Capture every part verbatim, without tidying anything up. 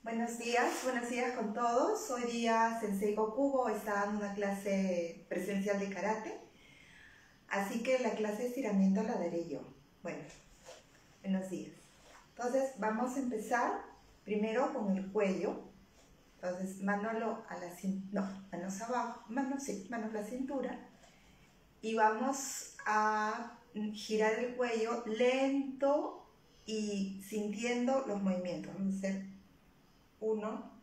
Buenos días, buenos días con todos. Hoy día Sensei Gokubo está dando una clase presencial de karate, así que la clase de estiramiento la daré yo. Bueno, buenos días. Entonces vamos a empezar primero con el cuello. Entonces mano a la cintura, no, manos abajo, manos sí, manos a la cintura. Y vamos a girar el cuello lento y sintiendo los movimientos. Vamos a hacer uno,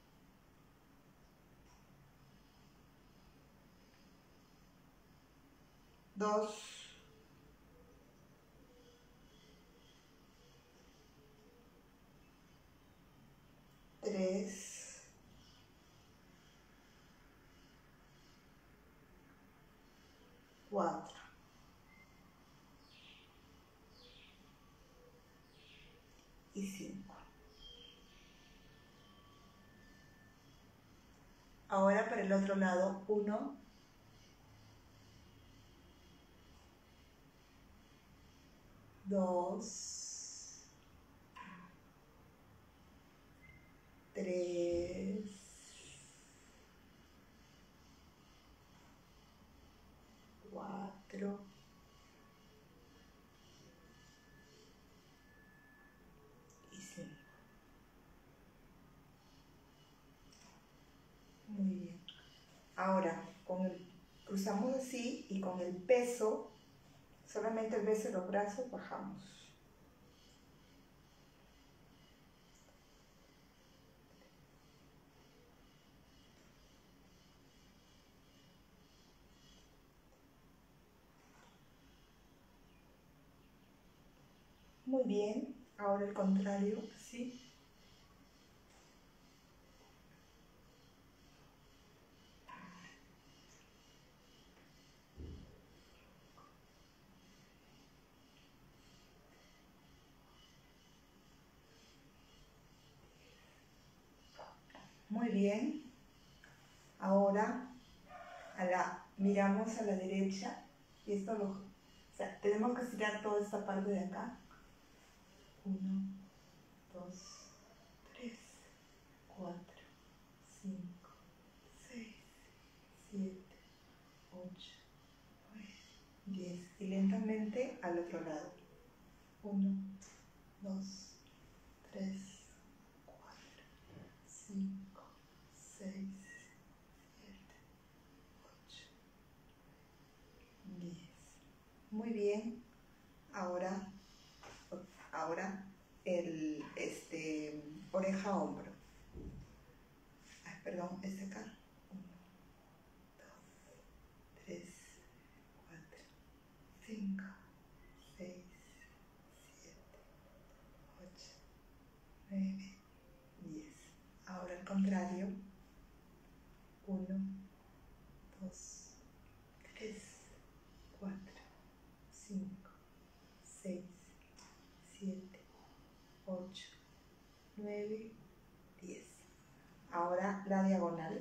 dos, tres, cuatro y cinco. Ahora para el otro lado, uno, dos, tres, cuatro y cinco. Muy bien. Ahora, con el, cruzamos así y con el peso, solamente el peso de los brazos, bajamos. Muy bien. Ahora el contrario, así. Muy bien. Ahora a la, miramos a la derecha y esto lo, o sea, tenemos que estirar toda esta parte de acá. Uno, dos, tres, cuatro, cinco, seis, siete, ocho, nueve, diez. Y lentamente al otro lado. Uno, dos, tres, cuatro, cinco, seis, siete, ocho, diez. Muy bien. Ahora, ahora el este, oreja a hombro. Ah, perdón, este acá. Uno, dos, tres, cuatro, cinco, seis, siete, ocho, nueve, diez. Ahora al contrario. Uno, dos, tres, cuatro, cinco, seis, siete, ocho, nueve, diez. Ahora la diagonal.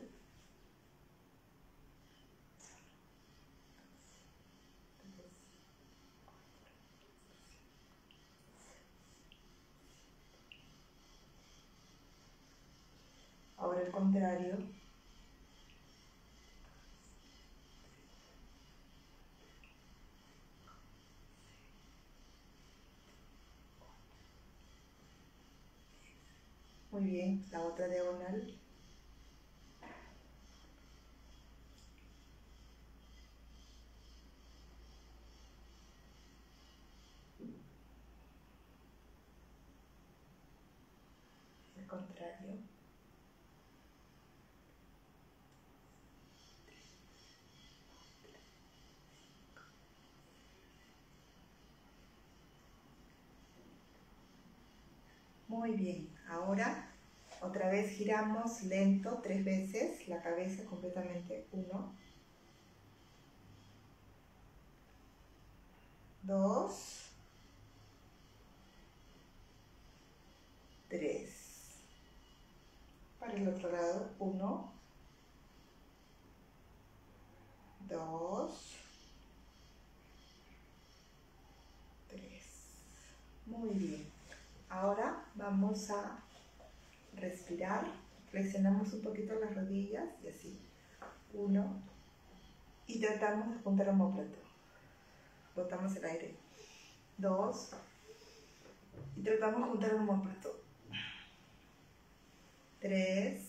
Ahora el contrario. Muy bien, la otra diagonal. El contrario. Muy bien, ahora otra vez giramos lento tres veces la cabeza completamente. Uno, dos, tres. Para el otro lado. Uno, dos, tres. Muy bien. Ahora vamos a respirar. Flexionamos un poquito las rodillas y así. Uno. Y tratamos de juntar el omóplato. Botamos el aire. Dos. Y tratamos de juntar el omóplato. Tres.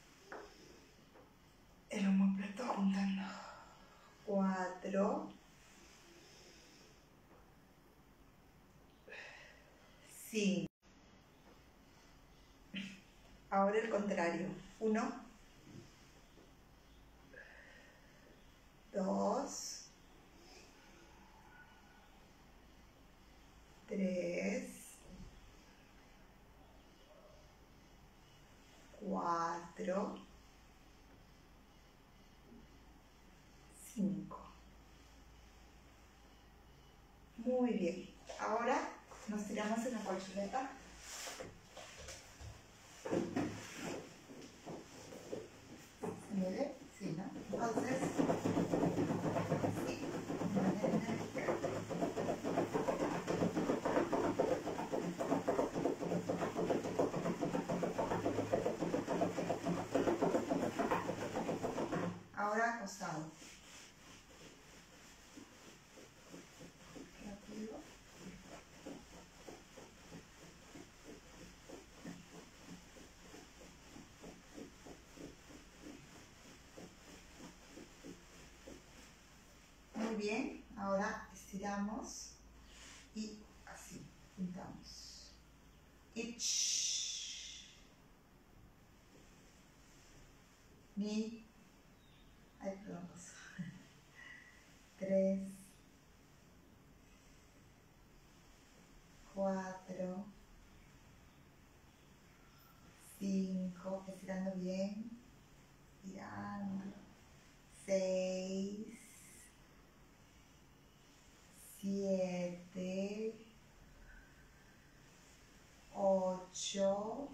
El omóplato juntando. Cuatro. Cinco. Ahora el contrario. Uno. Dos. Tres. Cuatro. Cinco. Muy bien. Ahora nos tiramos en la colchoneta. ¿Se me ve? Sí, ¿no? Entonces, sí. Ahora acostado. Rápido. Muy bien, ahora estiramos y así, juntamos. Y ch, ni, ay, perdón, dos, tres, cuatro, cinco, estirando bien, estirando, seis, siete, ocho,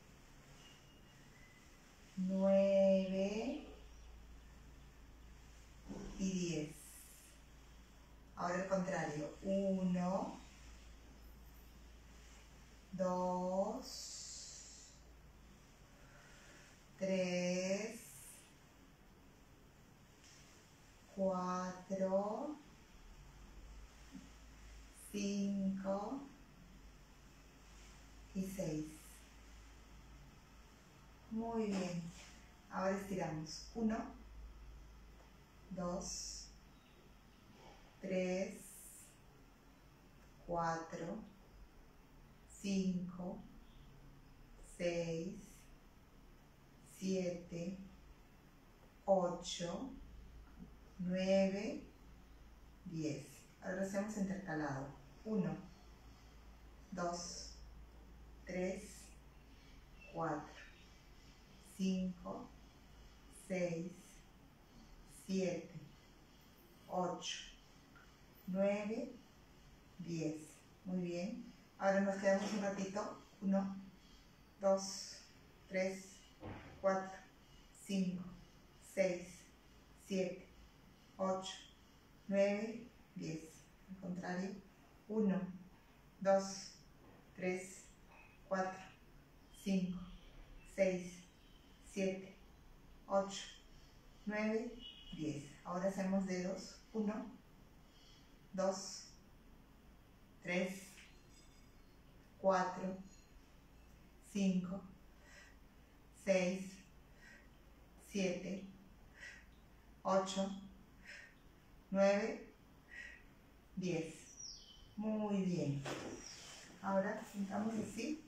nueve y diez. Ahora el contrario. uno, dos, tres, cuatro, cinco y seis. Muy bien. Ahora estiramos. uno, dos, tres, cuatro, cinco, seis, siete, ocho, nueve, diez. Ahora lo hacemos intercalado. uno, dos, tres, cuatro, cinco, seis, siete, ocho, nueve, diez. Muy bien. Ahora nos quedamos un ratito. uno, dos, tres, cuatro, cinco, seis, siete, ocho, nueve, diez. Al contrario. uno, dos, tres, cuatro, cinco, seis, siete, ocho, nueve, diez. Ahora hacemos dedos. uno, dos, tres, cuatro, cinco, seis, siete, ocho, nueve, diez. Muy bien. Ahora juntamos así.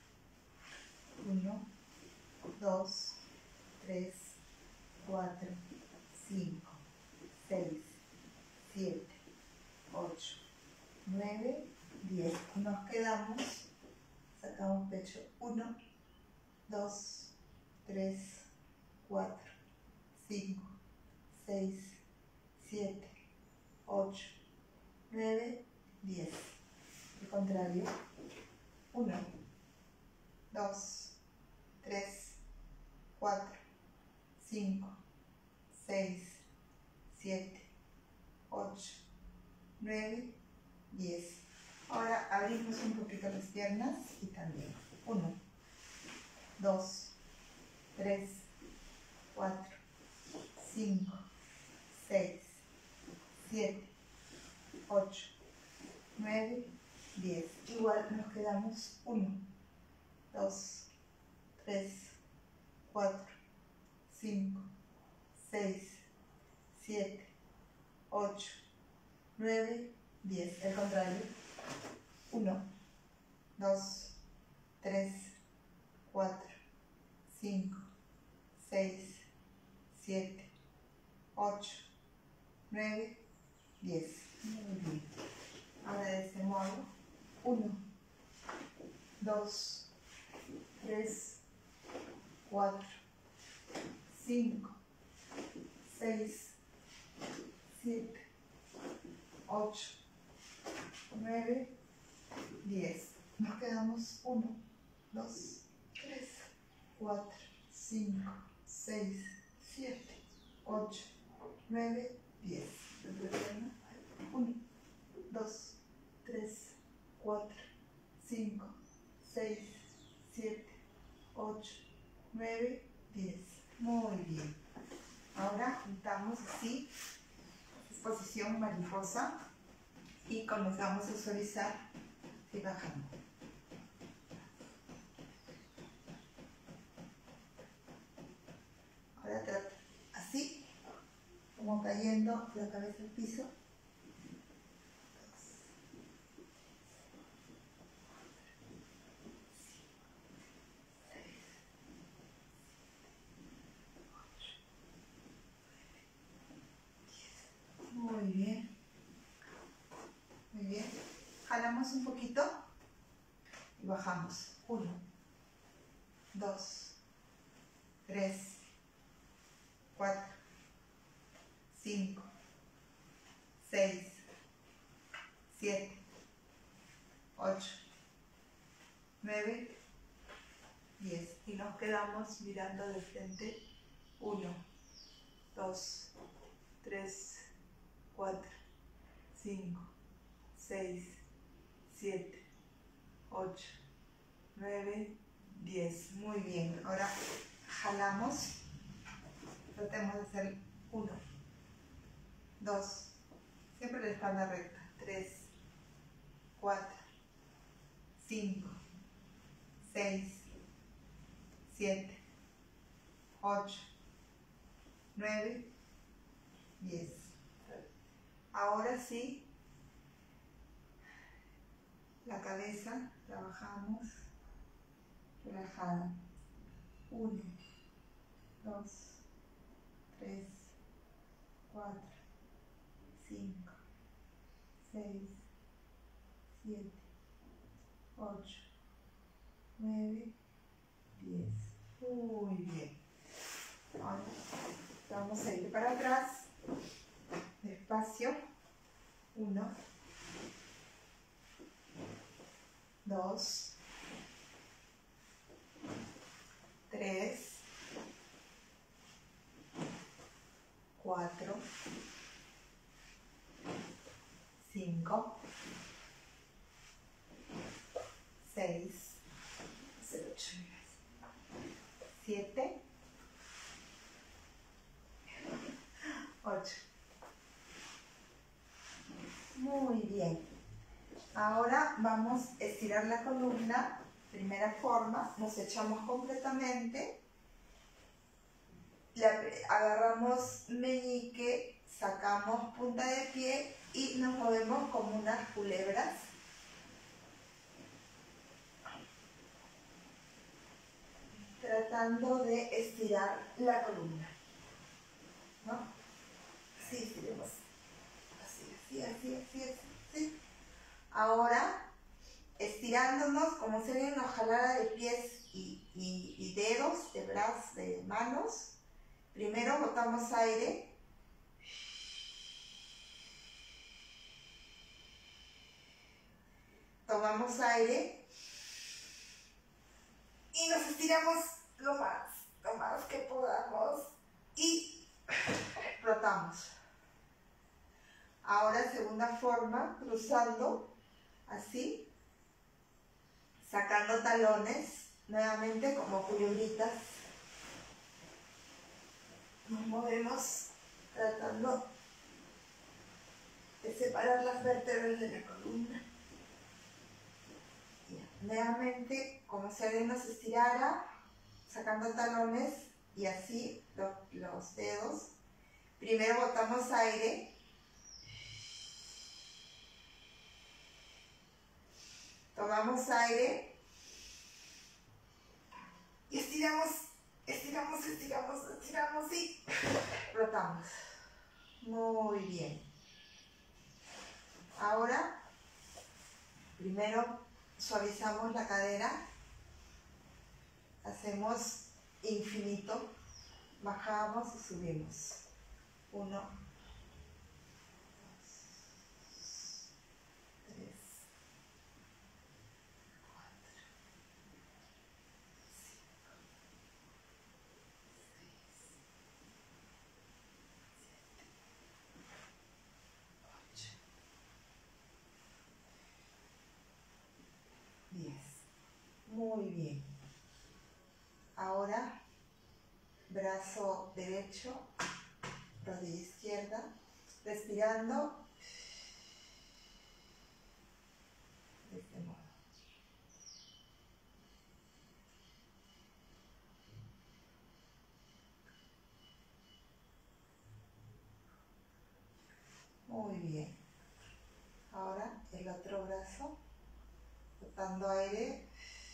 uno, dos, tres, cuatro, cinco, seis, siete, ocho, nueve, diez. Nos quedamos, sacamos pecho. uno, dos, tres, cuatro, cinco, seis, siete, ocho, nueve, diez. El contrario. uno, dos, tres, cuatro, cinco, seis, siete, ocho, nueve, diez. Ahora abrimos un poquito las piernas y también. uno, dos, tres, cuatro, cinco, seis, siete, ocho, nueve, diez. Igual nos quedamos uno, dos, tres, cuatro, cinco, seis, siete, ocho, nueve, diez. El contrario. uno, dos, tres, cuatro, cinco, seis, siete, ocho, nueve, diez. Muy bien. Ahora de este modo. uno, dos, tres, cuatro, cinco, seis, siete, ocho, nueve, diez. Nos quedamos uno, dos, tres, cuatro, cinco, seis, siete, ocho, nueve, diez. uno, dos, tres, cuatro, cinco, seis, siete, ocho, nueve, diez. Muy bien. Ahora juntamos así, posición mariposa, y comenzamos a suavizar y bajando. Ahora trata así, como cayendo la cabeza al piso. Muy bien. Muy bien. Jalamos un poquito y bajamos. uno, dos, tres, cuatro, cinco, seis, siete, ocho, nueve, diez. Y nos quedamos mirando de frente. uno, dos, tres, cuatro, cinco, seis, siete, ocho, nueve, diez. Muy bien. Ahora jalamos. Tratemos de hacer uno, dos, siempre la espalda recta. tres, cuatro, cinco, seis, siete, ocho, nueve, diez. Ahora sí, la cabeza, trabajamos relajada. uno, dos, tres, cuatro, cinco, seis, siete, ocho, nueve, diez. Muy bien. Ahora vamos a ir para atrás, despacio. uno, dos, tres, cuatro, cinco, seis, siete, ocho. Muy bien. Ahora vamos a estirar la columna. Primera forma, nos echamos completamente. La, agarramos meñique, sacamos punta de pie y nos movemos como unas culebras. Tratando de estirar la columna. ¿No? Así estiremos. Así, así, así, así, así. Ahora, estirándonos como si alguien nos jalara de pies y, y, y dedos, de brazos, de manos. Primero botamos aire. Tomamos aire. Y nos estiramos lo más, lo más que podamos. Y explotamos. Ahora, segunda forma, cruzando, así, sacando talones Nuevamente, como culebritas, nos movemos tratando de separar las vértebras de la columna. Nuevamente, como si alguien nos estirara, sacando talones y así lo, los dedos. Primero botamos aire. Tomamos aire. Y estiramos, estiramos, estiramos, estiramos y flotamos. Muy bien. Ahora, primero suavizamos la cadera. Hacemos infinito. Bajamos y subimos. Uno, dos, tres, cuatro, cinco, seis, siete, ocho, diez. Muy bien. Ahora, brazo derecho, rodilla izquierda, respirando de este modo. Muy bien. Ahora el otro brazo, botando aire.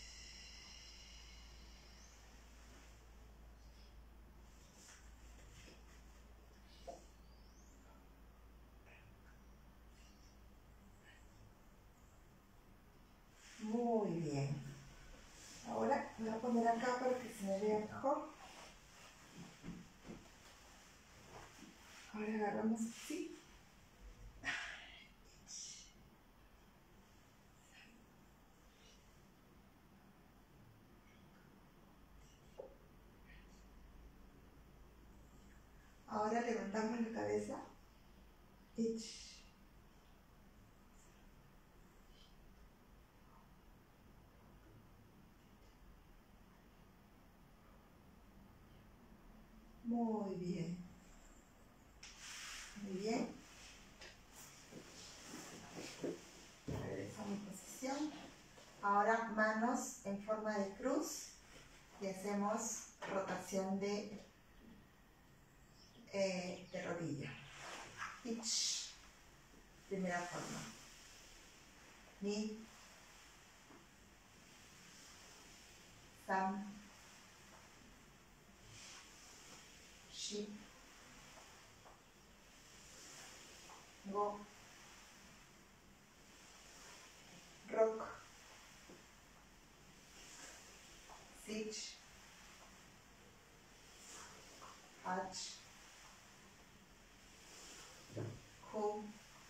Muy bien. Ahora me voy a poner acá para que se me vea mejor. Ahora agarramos así. Ahora levantamos la cabeza. Muy bien. Muy bien. Regreso a mi posición. Ahora manos en forma de cruz y hacemos rotación de, eh, de rodilla. Ich. Primera forma. Ni. Sam. Shi. Go. Rock. Sich. Hach. Ku.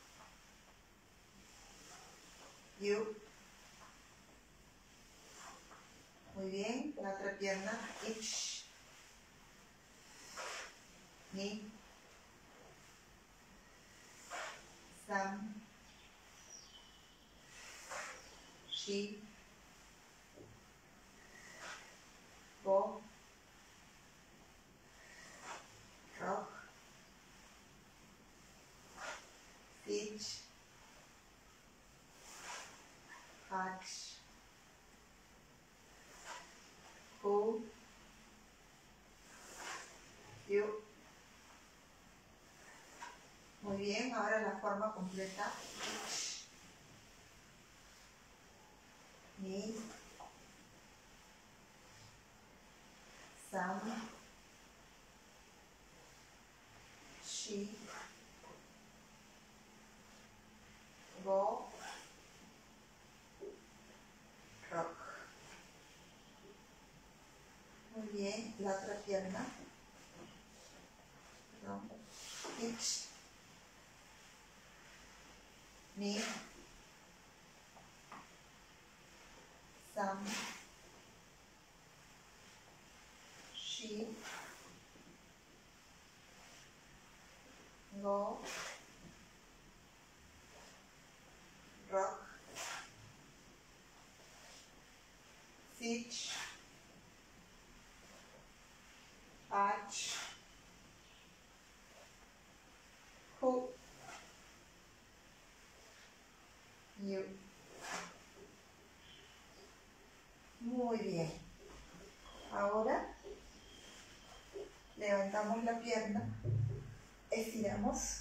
You. Muy bien, la otra pierna. Ich. Ni. Sam. Shi. Go. Rock. Sich. Hach. Ku. You. Muy bien, ahora la forma completa. Ich. Ni. Sam. Shi. Go. Rock. Muy bien, la otra pierna. Perdón. Ich. Ni. Sam. Shi. Go. Rock. Sich. hach, ku, yu. Muy bien. Ahora levantamos la pierna, estiramos.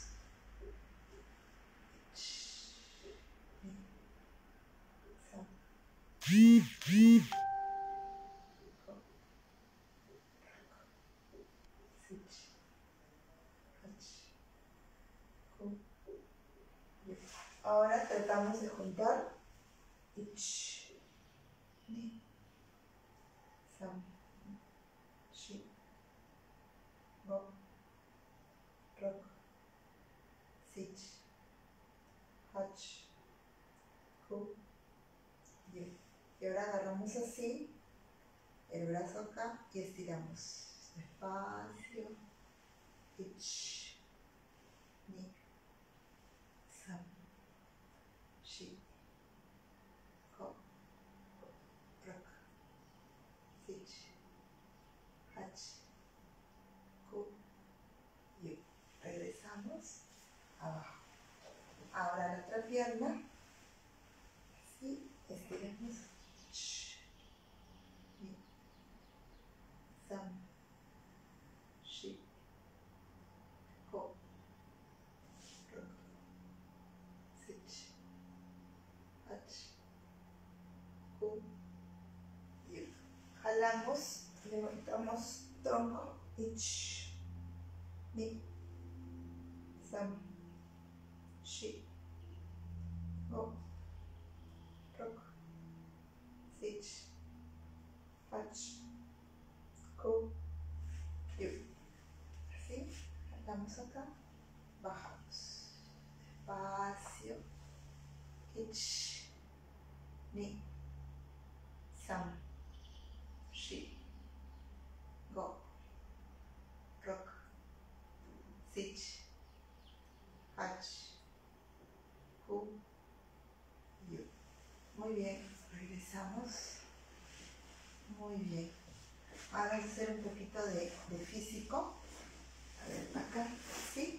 Ahora tratamos de juntar. Ich, ni, sam, shi, go, rock, sich, hach, ku, yu. Y ahora agarramos así el brazo acá y estiramos despacio. Ich, ni, sam, shi, go, rock, sich, hach, ku, yu. Regresamos abajo. Ahora la otra pierna, así, estiramos. Ch, ni, sam, shi, go, rock, sich, hach, ku, yu. Jalamos, levantamos tronco y ch, ni, sam, shi, go, rock, sich, hach, ku, yu. Así, jalamos acá, bajamos. Despacio. Ich, ni, sam, shi, go, rock, sich, hach, ku, yu. Muy bien, regresamos. Muy bien. Ahora vamos a hacer un poquito de, de físico. A ver, acá, ¿sí?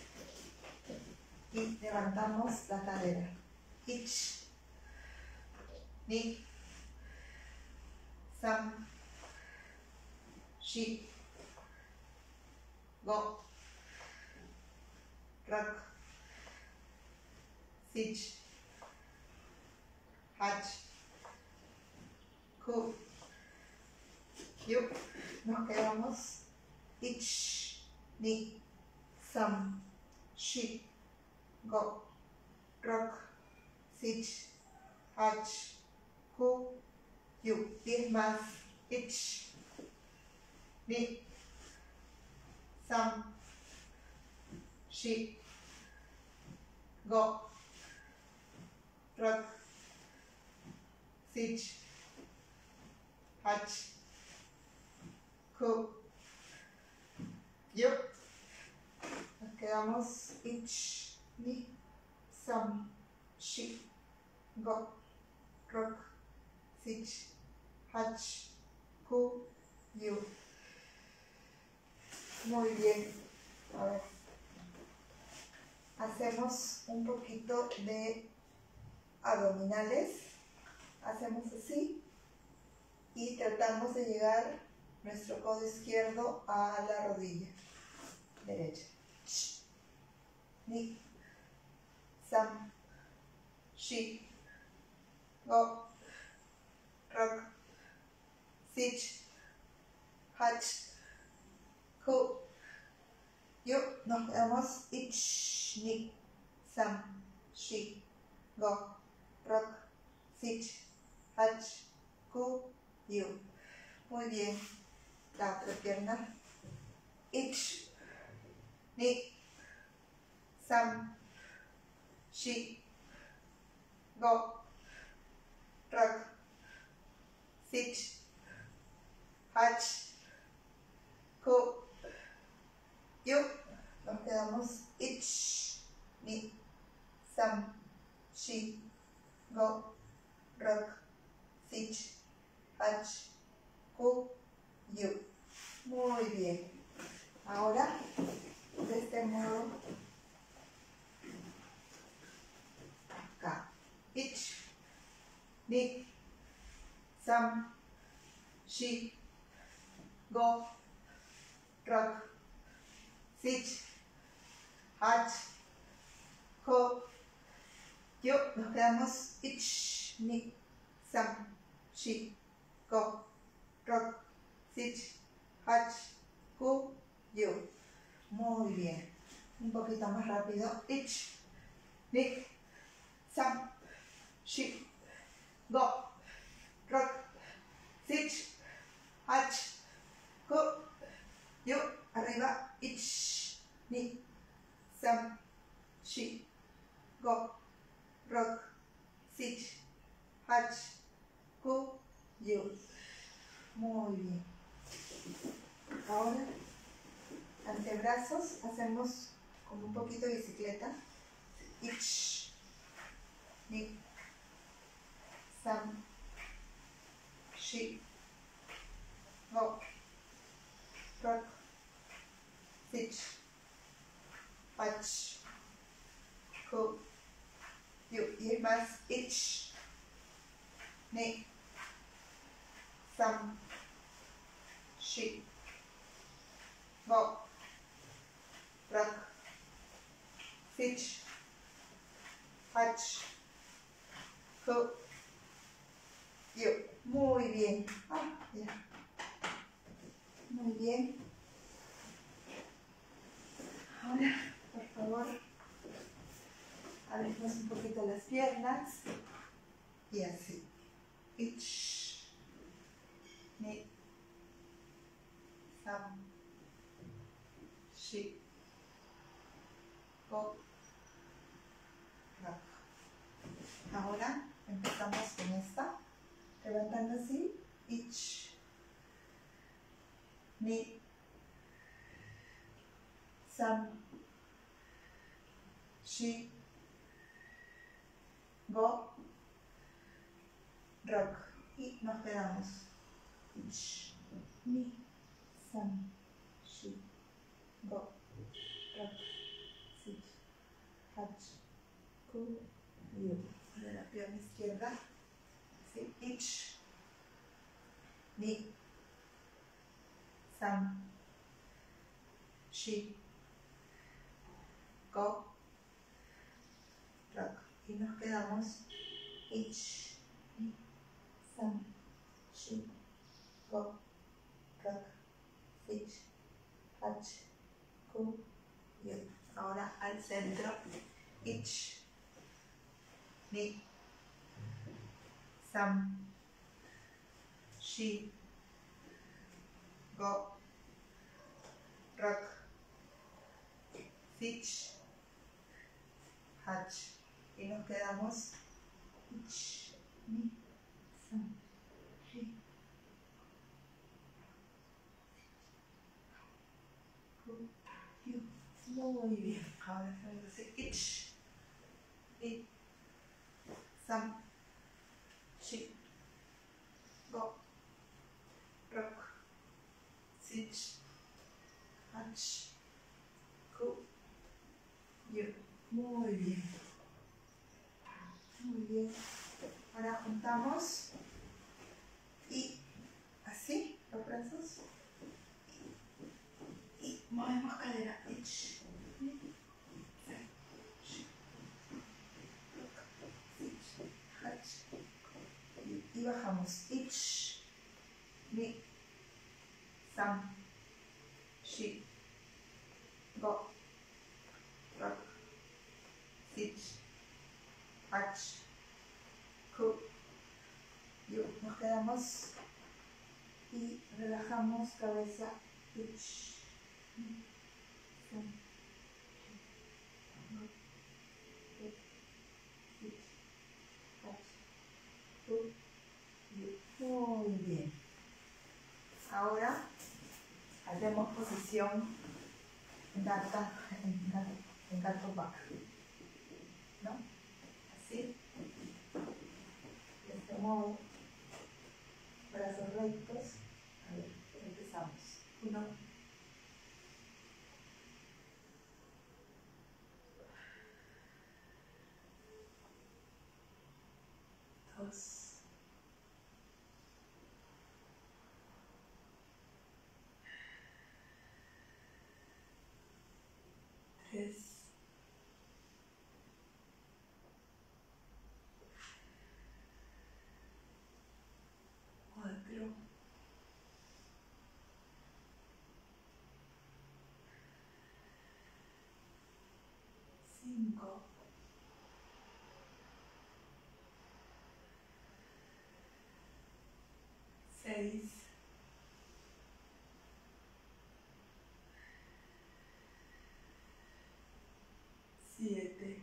Y levantamos la cadera. Ich, ni, sam, shi, go, rock, sich, hach, ku, yu. Nos quedamos. Ich, ni, sam, shi, go, rock, sich, hach, ku, yu. Diez más. Ich, ni, sam, shi, go, rock, sich, hach, ku, yu. Nos quedamos. Ich, ni, sam, shi, go, rock, sich, hach, ku, yu. Muy bien. A ver. Hacemos un poquito de abdominales. Hacemos así y tratamos de llegar nuestro codo izquierdo a la rodilla derecha. Ch, ni, sam, shi, go, rock, sich, hach, ku, yu. Nos quedamos. Ich, ni, sam, shi, go, rock, sich, hach, ku, yu. Muy bien. La otra pierna. Ich, ni, sam, shi, go, rock, sich, hach, ku, yu. Nos quedamos. Ich, ni, sam, shi, go, rock, sich, hach, ku, yu. Muy bien. Ahora, de este modo, acá. Ich, ni, sam, shi, go, rock, sich, hach, ho, yo. Nos quedamos ich, ni, sam, shi, go, rock, sich, hach, ho, yo. Muy bien. Un poquito más rápido. Ich, ni, sam, shi, go, rock, sich, hach, ho, yo. Arriba. Ich, ni, sam, shi, go, rock, sich, hach, ho, yo. Muy bien. Ahora, antebrazos, hacemos como un poquito de bicicleta. Ich, ni, sam, shi, go, rock, sich, hach, ho, yo. Y más. Ich, ni, sam, shi, go, rock, sich, hach, ho, yo. Muy bien. Ah, ya. Muy bien. Ahora, por favor, abrimos un poquito las piernas y así. Ich, ni, sam, shi, go, rock. Ahora empezamos con esta, levantando así. Ich, ni, sam, shi, go, rock. Y nos quedamos. Ich, ni, sam, shi, go, rock, sich, hach, ho, yo. De la pierna izquierda. ¿Sí? Ich, ni, sam, shi, go, rock. Y nos quedamos. Ich, ni, sam, shi, go, rock, sich, hach, ho, yo. Ahora al centro. Ich, ni, sam, shi, go, rock, sich, hach. Y nos quedamos. Ich, ni, sam, shi, go, yo. Muy bien. Ahora vamos a hacer ich, ni, sam, shi, go, rock, sich, hach, ho, yo. Muy bien. Muy bien. Ahora juntamos y así los brazos y movemos cadera. Ich, ni, sam, shi, rock, sich, hach, yo. Y bajamos. Ich, ni, sam, shi, go, rock, sich, hach, ho, yo. Nos quedamos y relajamos cabeza. Ich, ni, sam, shi, go, rock, sich, hach, ho, yo. Muy bien. Ahora hacemos posición gata, en gato, en gato back, ¿no? Así, de este modo, brazos rectos. A ver, empezamos. Uno, cinco, seis, siete,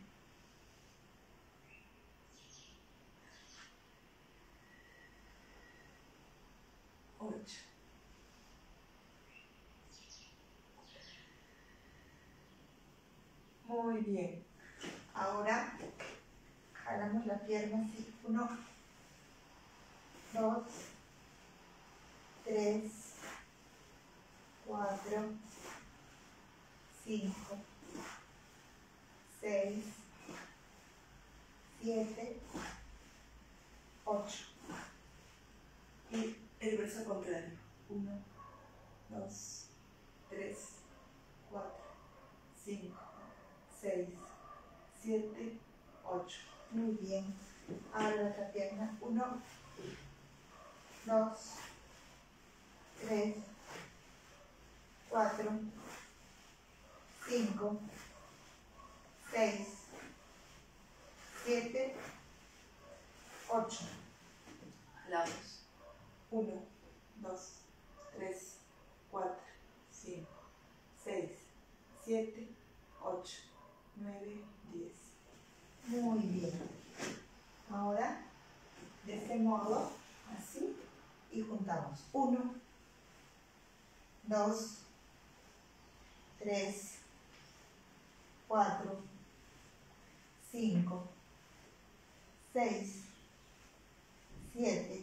ocho. Muy bien. Ahora jalamos la pierna así. Uno, dos, tres, cuatro, cinco, seis, siete, ocho. Y el verso contrario. Uno, dos, tres, cuatro, cinco, seis, siete, ocho. Muy bien. Ahora la otra pierna. Uno, dos, tres, cuatro, cinco, seis, siete, ocho. Lados. Uno, dos, tres, cuatro, cinco, seis, siete, ocho, nueve, diez. Muy bien. Ahora, de este modo, así, y juntamos. Uno, dos, tres, cuatro, cinco, seis, siete,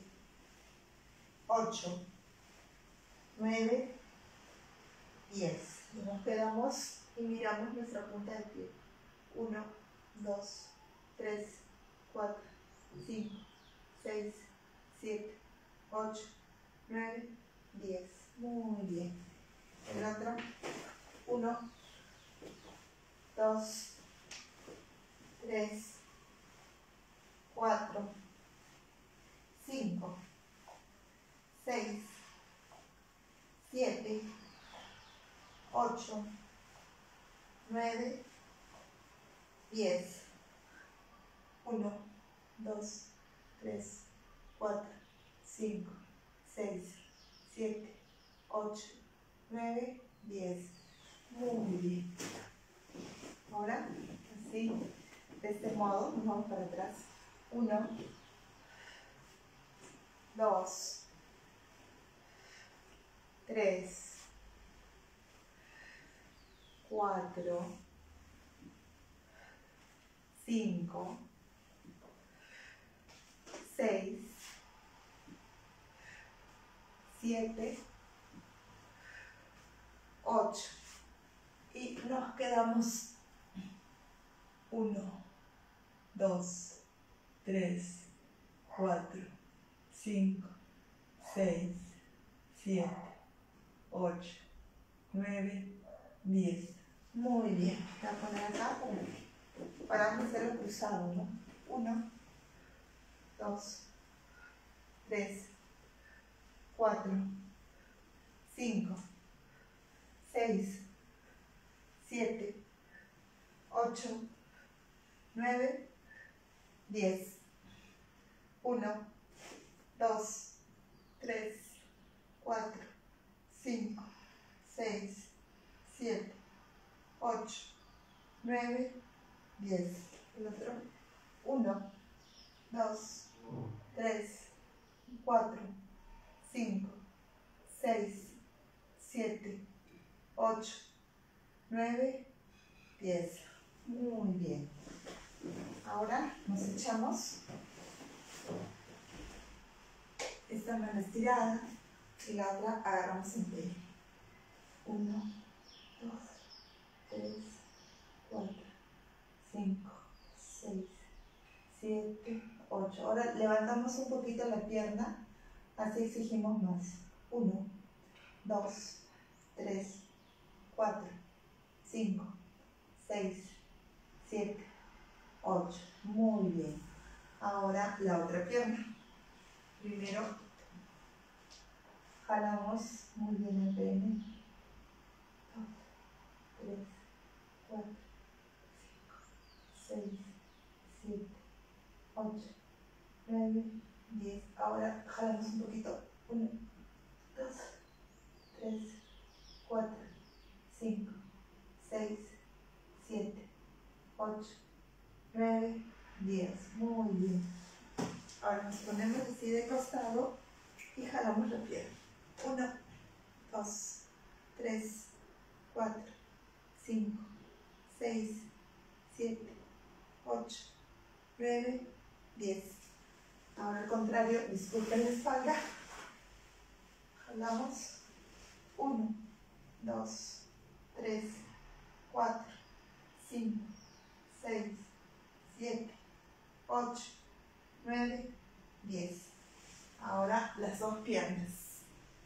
ocho, nueve, diez. Y nos quedamos y miramos nuestra punta de pie. uno, dos, tres, cuatro, cinco, seis, siete, ocho, nueve, diez. Muy bien. El otro. uno, dos, tres, cuatro, cinco, seis, siete, ocho, nueve, diez. uno, dos, tres, cuatro, cinco, seis, siete, ocho, nueve, diez. Muy bien. Ahora, así, de este modo, nos vamos para atrás. uno, dos, tres, cuatro, cinco, seis, siete, ocho. Y nos quedamos uno, dos, tres, cuatro, cinco, seis, siete, ocho, nueve, diez. Muy bien. Voy a poner acá para, para hacerlo cruzado, ¿no? uno, dos, tres, cuatro, cinco, seis, siete, ocho, nueve, diez. uno, dos, tres, cuatro, cinco, seis, siete, ocho, nueve, diez. El otro. uno, dos, tres, cuatro, cinco, seis, siete, ocho, nueve, diez. Muy bien. Ahora nos echamos esta mano estirada y la otra agarramos en pie. uno, dos, tres, cuatro, cinco, seis, siete, ocho. Ahora levantamos un poquito la pierna, así exigimos más. uno, dos, tres, cuatro, cinco, seis, siete, ocho. Muy bien. Ahora la otra pierna. Primero jalamos muy bien el pene. dos, tres, cuatro, cinco, ocho, nueve, diez. Ahora jalamos un poquito. uno, dos, tres, cuatro, cinco, seis, siete, ocho, nueve, diez. Muy bien. Ahora nos ponemos así de costado y jalamos la pierna. uno, dos, tres, cuatro, cinco, seis, siete, ocho, nueve, diez. Ahora al contrario, disculpen la espalda. Jalamos. uno, dos, tres, cuatro, cinco, seis, siete, ocho, nueve, diez. Ahora las dos piernas.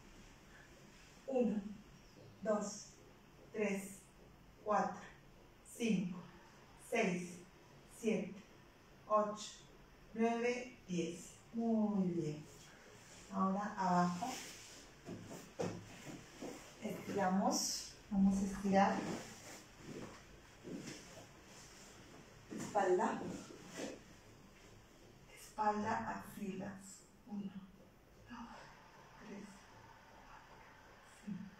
uno, dos, tres, cuatro, cinco, seis, siete, ocho, nueve, diez. Muy bien. Ahora abajo. Estiramos. Vamos a estirar. Espalda. Espalda, axilas. uno, dos, tres, cuatro, cinco,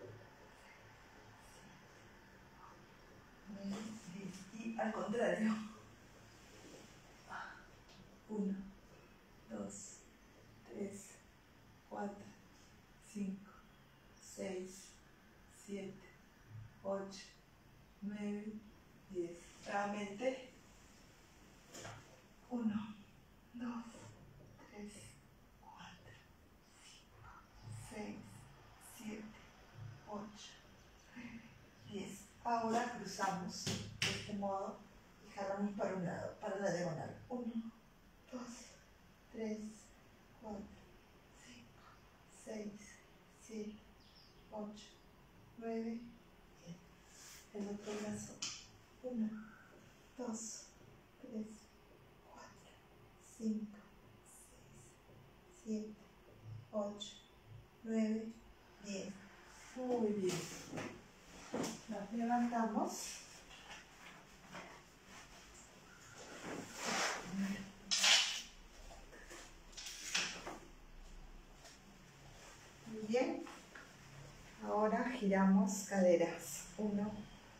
seis, siete, nueve, diez. Y al contrario. uno, dos, tres, cuatro, cinco, seis, siete, ocho, nueve, diez. Nuevamente. uno, dos, tres, cuatro, cinco, seis, siete, ocho, nueve, diez. Ahora cruzamos de este modo y jalamos para un lado, para la diagonal. uno, dos, tres, cuatro, cinco, seis, siete, ocho, nueve, diez. El otro brazo. uno, dos, tres, cuatro, cinco, seis, siete, ocho, nueve, diez. Muy bien. Nos levantamos. Muy bien. Ahora giramos caderas. uno,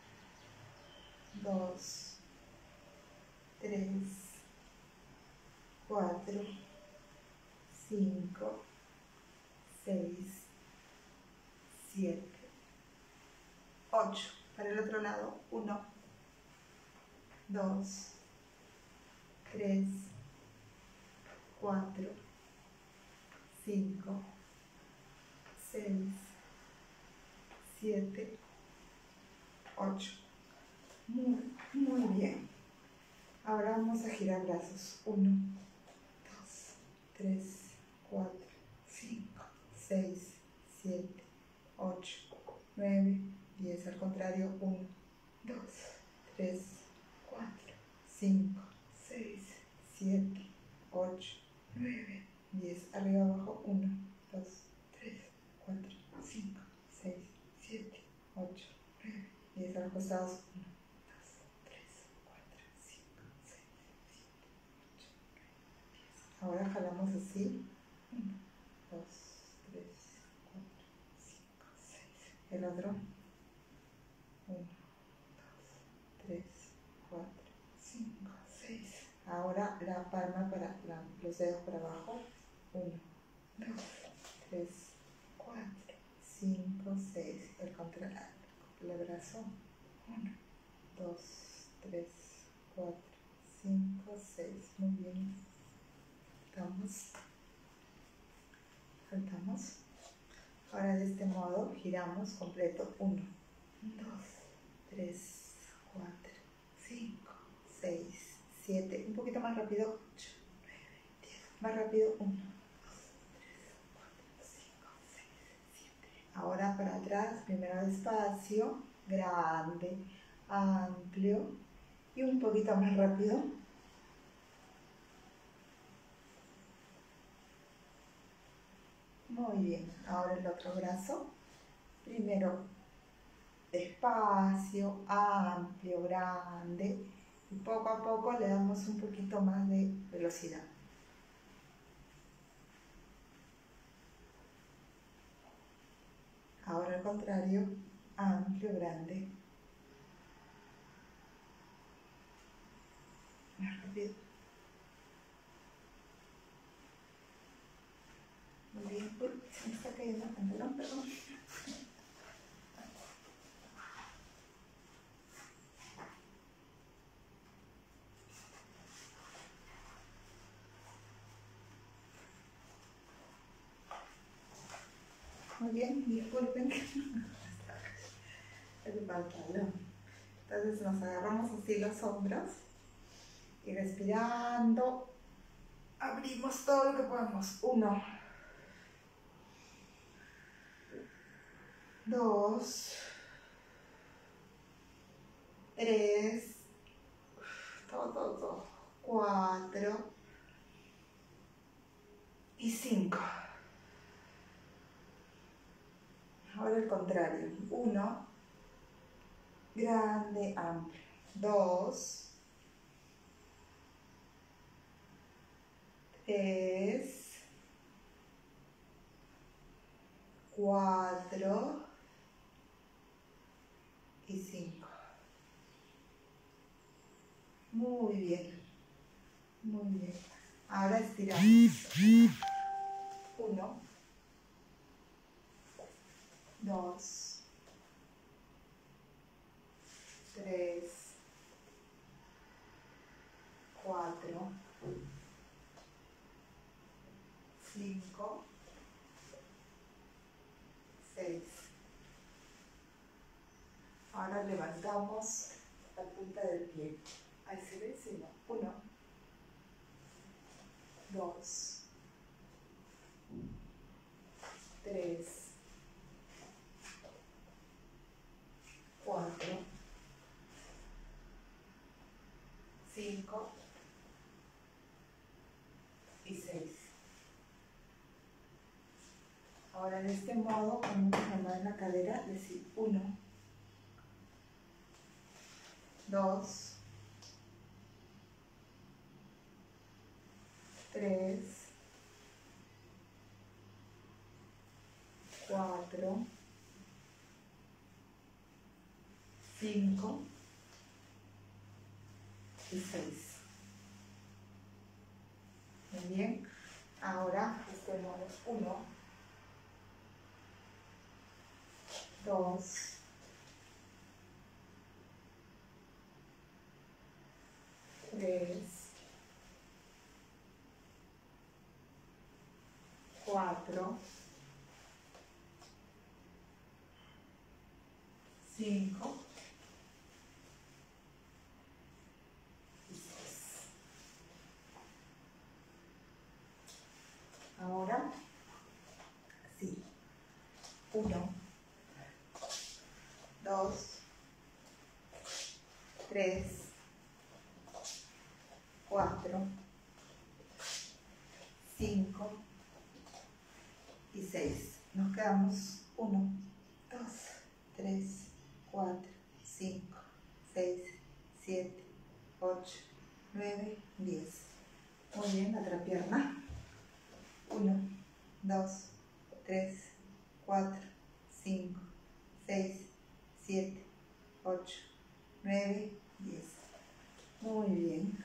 dos, tres, cuatro, cinco, seis, siete, ocho. Para el otro lado. uno, dos, tres, cuatro, cinco, seis, siete, ocho. Muy, muy bien. Ahora vamos a girar brazos. uno, dos, tres, cuatro, cinco, seis, siete, ocho, nueve, diez. Al contrario. uno, dos, tres, cuatro, cinco, seis, siete, ocho, nueve, diez. Arriba, abajo. uno, dos, tres, cuatro, cinco, seis, siete, ocho, nueve, diez. A los costados. uno, dos, tres, cuatro, cinco, seis, siete, ocho, nueve, diez. Ahora jalamos así. uno, dos, tres, cuatro, cinco, seis. El otro. uno, dos, tres, cuatro, cinco, seis. Ahora la palma para la, los dedos para abajo. uno, dos, tres, cuatro, cinco, seis. El contrario. El brazo. uno, dos, tres, cuatro, cinco, seis. Muy bien. Saltamos. Saltamos. Ahora de este modo giramos completo. uno, dos, tres, cuatro, cinco, seis, siete. Un poquito más rápido. ocho, nueve, diez. Más rápido. uno, dos, tres, cuatro, cinco, seis, siete. Ahora para atrás. Primero despacio. Grande. Amplio. Y un poquito más rápido. Muy bien. Ahora el otro brazo. Primero despacio, amplio, grande, Y poco a poco le damos un poquito más de velocidad. Ahora al contrario, amplio, grande. Más rápido. Muy bien. Uy, se me está cayendo el pantalón, perdón. Muy bien, disculpen el pantalón. Entonces nos agarramos así los hombros y respirando abrimos todo lo que podemos. Uno, dos, tres, todo, todo, todo, cuatro y cinco. Ahora el contrario. Uno, grande, amplio. Dos, tres, cuatro y cinco. Muy bien, muy bien. Ahora estiramos. Uno, dos, tres, cuatro, cinco, seis. Ahora levantamos la punta del pie. Ahí se ve, sí, no. Uno, dos, tres, cuatro, cinco y seis. Ahora en este modo, con una mano en la cadera, decir uno, dos, tres, cuatro, cinco y seis. Muy bien. Ahora este modo uno, dos, tres, cuatro, cinco y seis. Ahora, sí. Uno, dos, tres, cuatro, cinco y seis. Nos quedamos uno, dos, tres, cuatro, cinco, seis, siete, ocho, nueve, diez. Muy bien, la otra pierna. uno, dos, tres, cuatro, cinco, seis, siete, ocho, nueve, diez. Muy bien.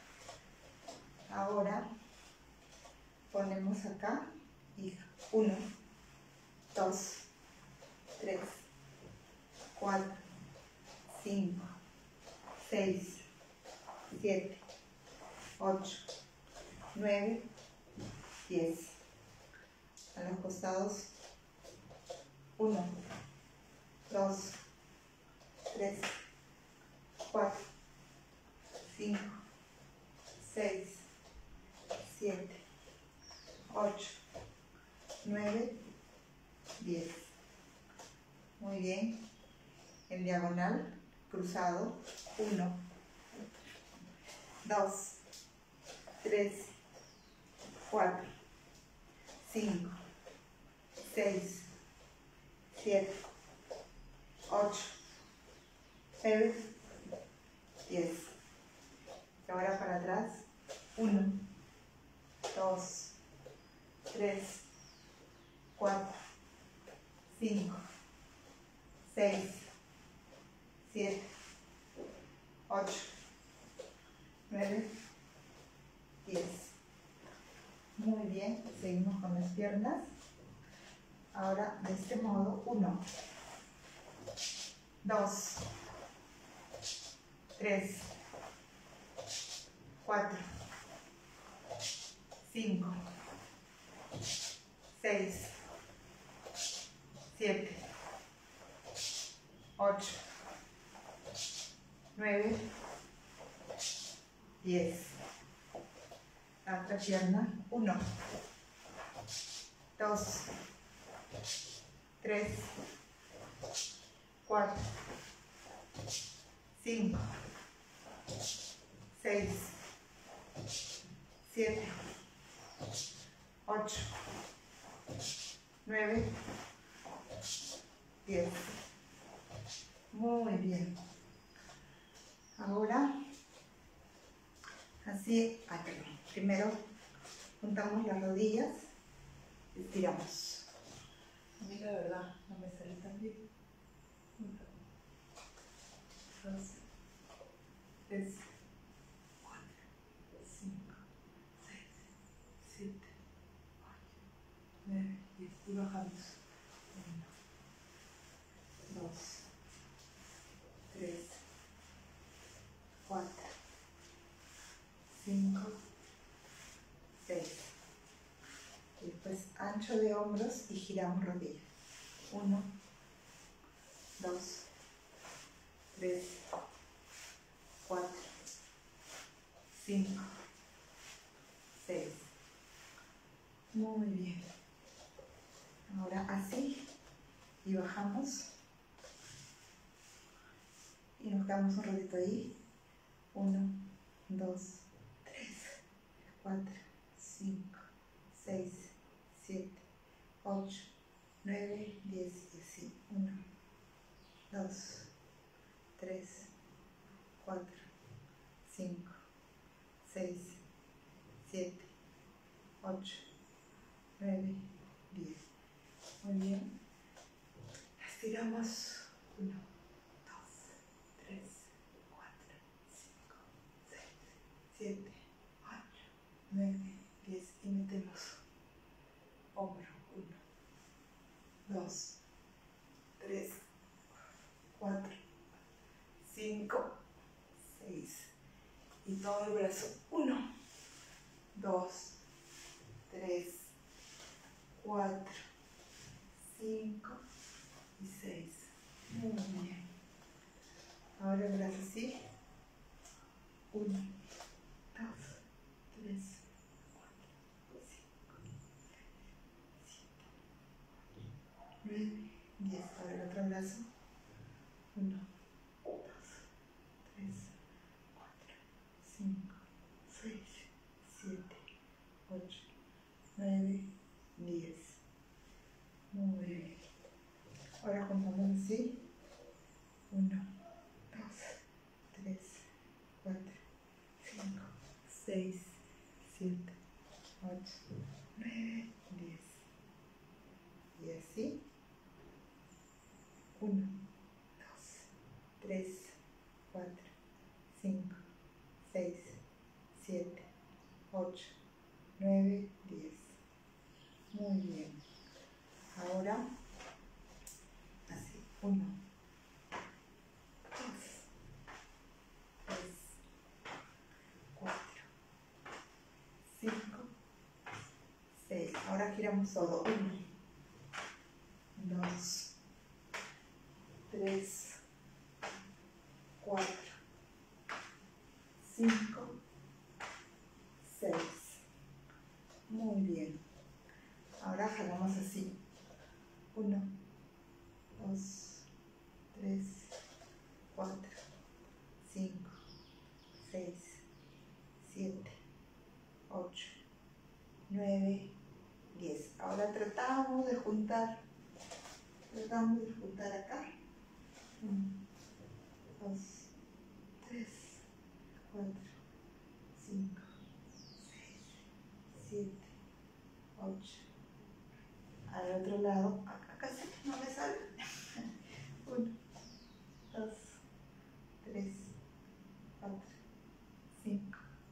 Ahora ponemos acá y uno, dos, tres, cuatro, cinco, seis, siete, ocho, nueve, diez. A los costados uno, dos, tres, cuatro, cinco, seis, siete, ocho, nueve, diez. Muy bien. En diagonal, cruzado, uno, dos, tres, cuatro, cinco, seis, siete, ocho, nueve, diez. nueve, diez. Muy bien, seguimos con las piernas. Ahora de este modo, uno, dos, tres, cuatro, cinco, seis, siete, ocho, nueve, diez. La otra pierna, uno, dos, tres, cuatro, cinco, seis, siete, ocho, nueve, diez. Muy bien. Ahora, así, ah, perdón. Primero juntamos las rodillas, estiramos. A mí la verdad no me sale tan bien. Dos, tres, cuatro, cinco, seis, siete, ocho, nueve, diez. Y bajamos. Uno, dos, tres, cuatro, cinco, seis. Y después ancho de hombros y giramos rodillas. Uno, dos, tres, cuatro, cinco, seis. Muy bien. Ahora así y bajamos y nos quedamos un ratito ahí. Uno, dos, tres, cuatro, cinco, seis, siete, ocho, nueve, diez y así. Uno, dos, tres, cuatro, cinco, seis, siete, ocho, nueve, diez. Muy bien. Estiramos. Uno, dos, tres, cuatro, cinco, seis, siete, ocho, nueve, diez. Y metemos hombro. Uno, dos, tres, cuatro, cinco, seis. Y todo el brazo. Uno, dos, tres, cuatro, cinco y seis. Muy bien. Ahora el brazo así. Uno, dos, tres, cuatro, cinco, seis, siete, ocho, nueve, diez. Ahora el otro brazo. Uno, dos, tres, cuatro, cinco, seis, siete, ocho, nueve, diez. Muy bien. Ahora contamos así. Uno, dos, tres, cuatro, cinco, seis, siete, ocho, nueve, diez. Y así. Uno, dos, tres, cuatro, cinco, seis, siete, ocho, nueve, diez. Muy bien. Ahora, así, uno, dos, tres, cuatro, cinco, seis. Ahora giramos todo. Uno, dos, tres, cuatro, cinco, seis. Muy bien. Ahora jalamos así. Uno, dos, tres, cuatro, cinco, seis, siete, ocho, nueve, diez. Ahora tratamos de juntar, tratamos de juntar acá. Uno, dos, tres, cuatro, cinco, seis, siete, ocho. Al otro lado, acá casi no me sale. Uno, dos, tres, cuatro, cinco,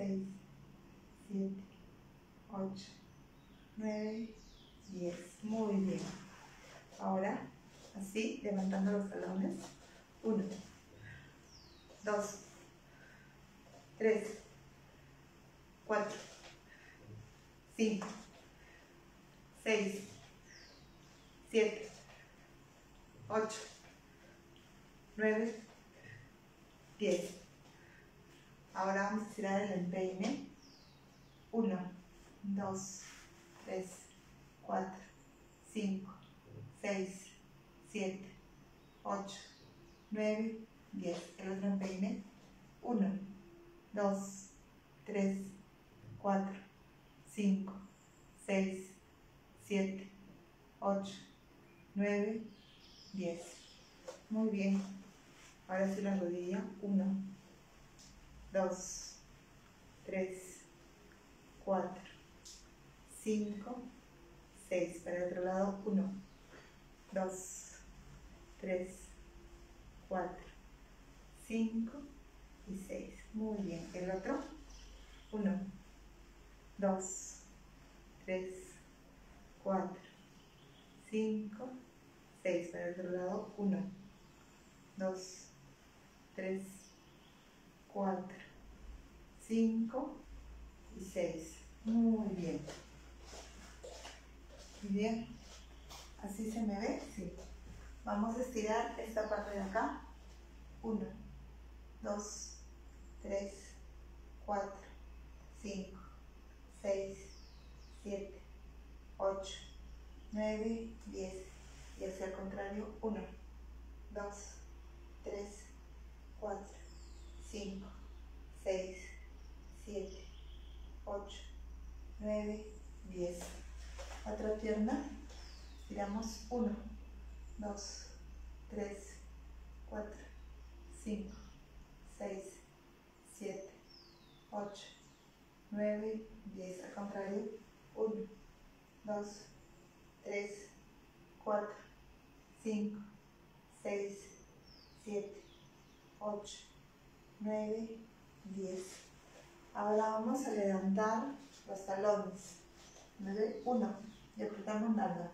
seis, siete, ocho, nueve, diez. Muy bien. Ahora, así, levantando los talones. uno, dos, tres, cuatro, cinco, seis, siete, ocho, nueve, diez. Ahora vamos a estirar el empeine. uno, dos, tres, cuatro, cinco, seis, siete, ocho, nueve, diez. El otro empeine. uno, dos, tres, cuatro, cinco, seis, siete, ocho, nueve, diez. Muy bien. Ahora sí la rodilla. uno, dos, tres, cuatro, cinco, seis. Para el otro lado. uno, dos, tres, cuatro, cinco y seis. Muy bien. El otro. uno, dos, tres, cuatro, cinco, seis. Para el otro lado. uno, dos, tres, cuatro, cinco y seis. Muy bien. Muy bien. ¿Así se me ve? Sí. Vamos a estirar esta parte de acá. uno, dos, tres, cuatro, cinco, seis, siete, ocho, nueve, diez. Y hacia el contrario. uno, dos, tres, cuatro, cinco, seis, siete, ocho, nueve, diez. Otra pierna. Tiramos. uno, dos, tres, cuatro, cinco, seis, siete, ocho, nueve, diez. Al contrario. uno, dos, tres, cuatro, cinco, seis, siete, ocho, nueve, diez. Ahora vamos a levantar los talones. uno. Y apretamos nalga.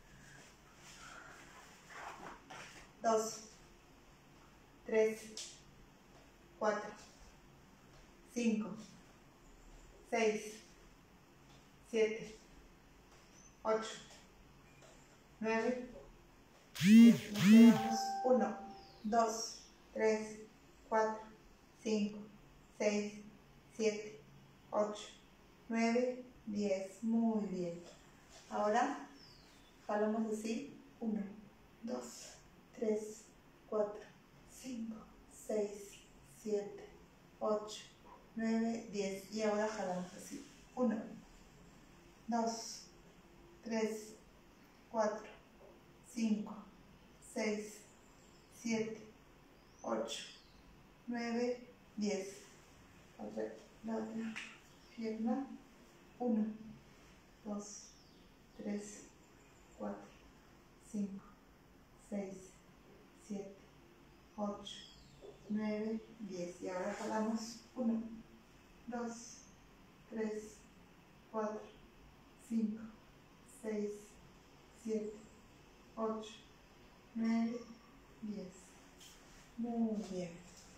dos, tres, cuatro, cinco, seis, siete, ocho, nueve, diez. Nos quedamos. uno, dos, tres, cuatro, cinco, seis, siete, ocho, nueve, diez. Muy bien. Ahora jalamos así. uno, dos, tres, cuatro, cinco, seis, siete, ocho, nueve, diez. Y ahora jalamos así. uno, dos, tres, cuatro, cinco, seis, siete, ocho, nueve, diez. Otra, la otra pierna. uno, dos, tres, cuatro, cinco, seis, siete, ocho, nueve, diez. Y ahora jalamos. uno, dos, tres, cuatro, cinco, seis, siete, ocho, nueve, diez. Muy bien.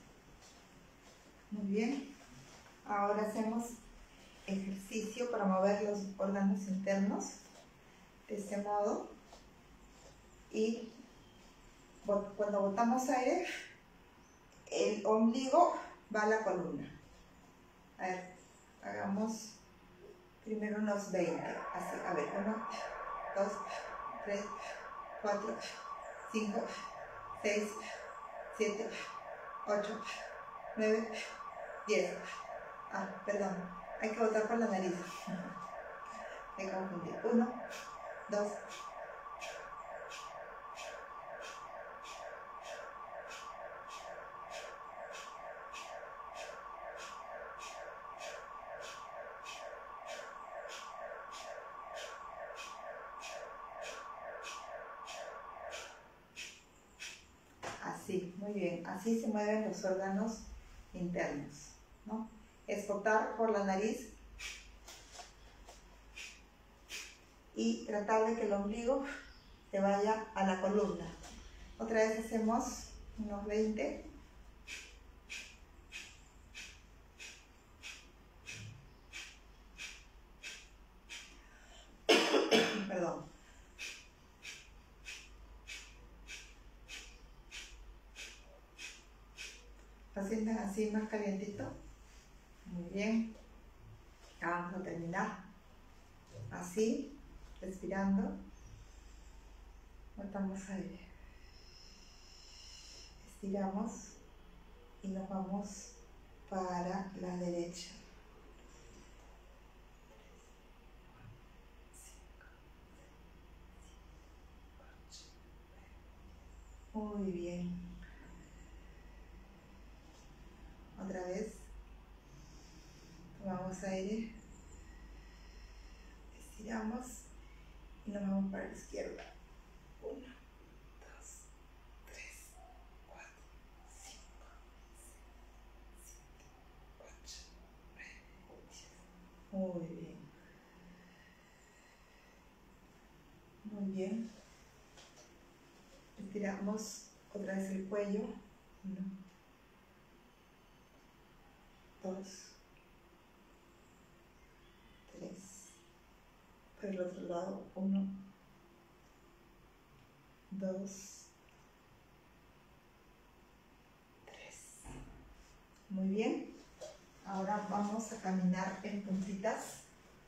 Muy bien. Ahora hacemos ejercicio para mover los órganos internos de este modo. Y cuando botamos aire, el ombligo va a la columna. A ver, hagamos primero unos veinte. Así, a ver, uno, dos, tres, cuatro, cinco, seis, siete, ocho, nueve, diez. Ah, perdón, hay que botar por la nariz. Me confundí. uno, dos, así, muy bien. Así se mueven los órganos internos, ¿no? exportar por la nariz y tratar de que el ombligo se vaya a la columna. Otra vez hacemos unos veinte. Perdón. ¿Lo sienten así más calientito? Muy bien. Vamos a terminar. Así, respirando. Botamos aire. Estiramos y nos vamos para la derecha. Muy bien. Otra vez. Tomamos aire. Estiramos y nos vamos para la izquierda. Uno, dos, tres, cuatro, cinco, seis, siete, ocho, nueve, diez. Muy bien. Muy bien. Estiramos otra vez el cuello. Uno, dos, tres. Por el otro lado, uno, dos, tres. Muy bien. Ahora vamos a caminar en puntitas.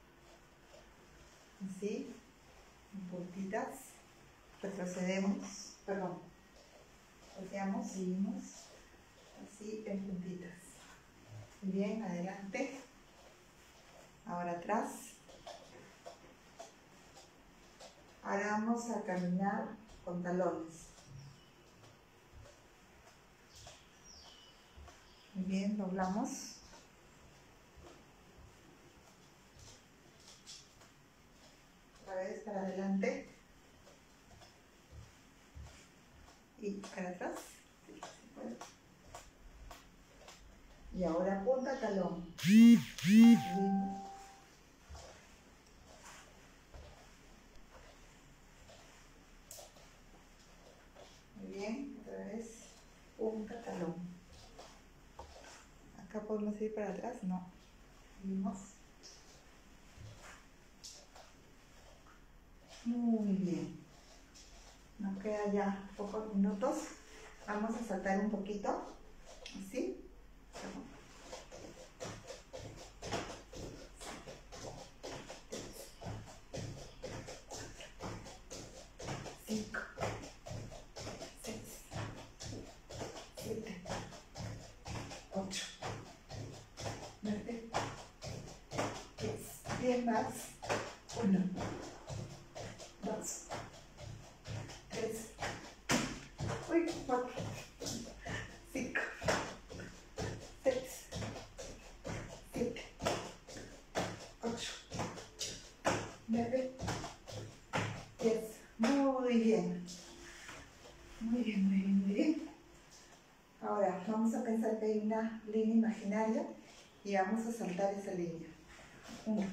Así, en puntitas. Retrocedemos, perdón. Volteamos, seguimos. Así, en puntitas. Muy bien, adelante. Ahora atrás. Ahora vamos a caminar con talones. Muy bien, doblamos. Otra vez para adelante. Y para atrás. Y ahora punta talón. Bien. Bien, otra vez punta talón. Acá podemos ir para atrás, no. Seguimos. Muy bien. Nos queda ya pocos minutos. Vamos a saltar un poquito. Así. Cinco. ocho, nueve, diez, diez más, uno, dos, tres, uy, cuatro, cinco, seis, siete, ocho, nueve, diez. Muy bien, muy bien, muy bien, muy bien. Ahora vamos a pensar que hay una línea imaginaria y vamos a saltar esa línea. Uno,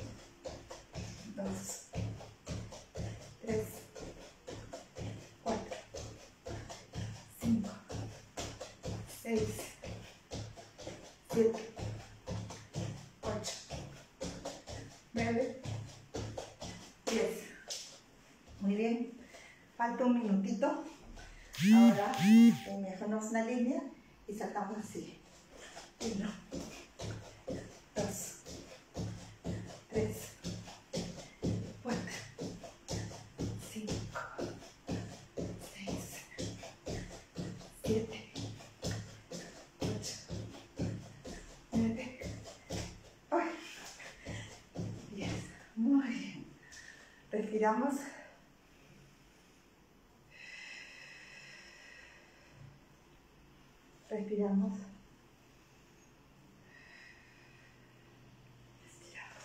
dos, tres, cuatro, cinco, seis, siete, ocho, nueve, diez. Muy bien. Falta un minutito. Ahora dejamos una línea y saltamos así. Uno, dos, tres, cuatro, cinco, seis, siete, ocho, nueve, diez. Muy bien. Respiramos. Respiramos. Respiramos.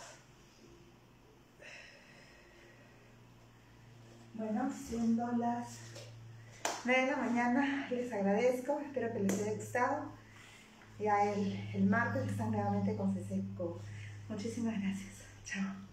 Bueno, siendo las nueve de la mañana, les agradezco, espero que les haya gustado. ya el, el martes están nuevamente con Sensei Kubo. Muchísimas gracias. Chao.